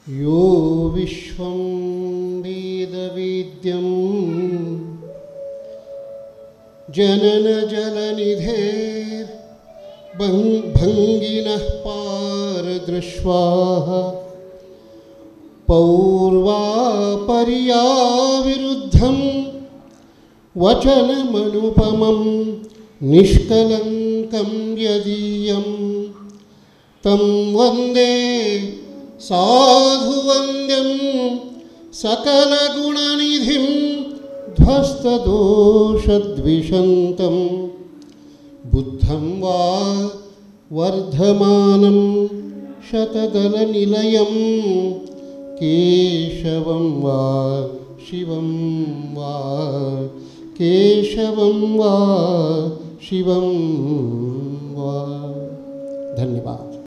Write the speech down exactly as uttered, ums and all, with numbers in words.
यो विश्वं वेदवेद्यं जननजलनिधेर्भङ्गिनः पारदृश्वाः पौर्वापर्याविरुद्धं वचनमनुपमं निष्कलङ्कं यदीयं तं वन्दे साधुवन्द्यं सकलगुणनिधिं ध्वस्तदोषद्विषन्तं बुद्धं वा वर्धमानं शतदलनिलयं केशवं वा शिवं वा केशवं वा शिवं वा। धन्यवाद।